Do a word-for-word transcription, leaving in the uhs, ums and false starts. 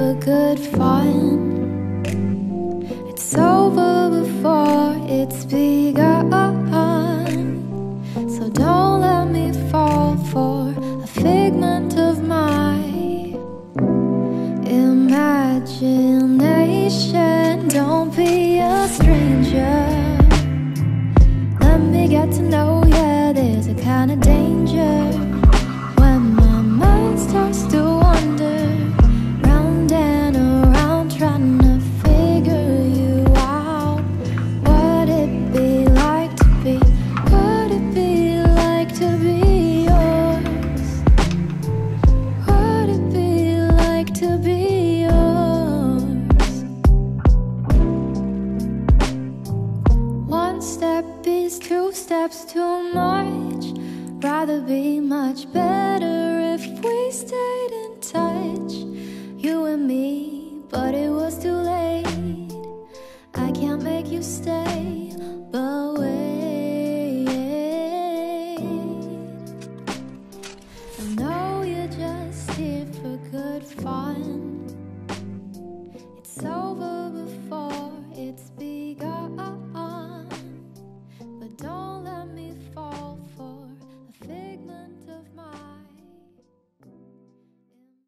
for good fun. It's over before it's begun. So don't let me fall for a figment of my imagination. Don't be a stranger. Let me get to know ya. There's a kind of danger when my mind starts to wander round and around, trying to figure you out. What it be like to be? What it be like to be yours? What it be like to be yours? One step is two steps too much. Rather be much better if we stayed in touch, you and me, but it was too late. I can't make you stay, but wait. I know you're just here for good fun.